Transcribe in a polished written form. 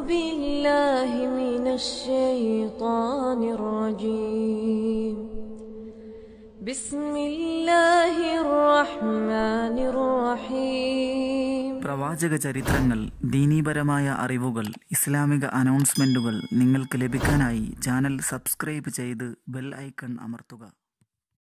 بالله من الشيطان الرجيم بسم الله الرحمن الرحيم. പ്രവാചക ചരിത്രങ്ങൾ, ദീനീപരമായ അറിവുകൾ, ഇസ്ലാമിക അനൗൺസ്മെന്റുകൾ നിങ്ങൾക്ക് ലഭിക്കാനായി ചാനൽ സബ്സ്ക്രൈബ് ചെയ്ത് ബെൽ ഐക്കൺ അമർത്തുക.